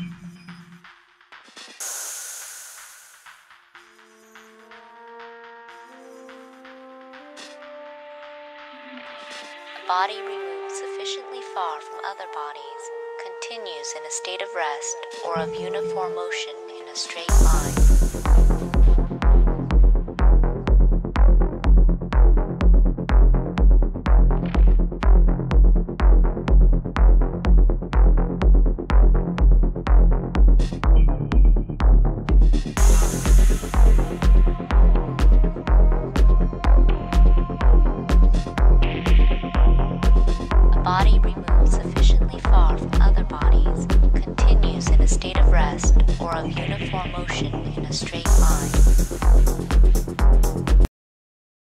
A body removed sufficiently far from other bodies continues in a state of rest or of uniform motion in a straight line. Body removed sufficiently far from other bodies continues in a state of rest or of uniform motion in a straight line.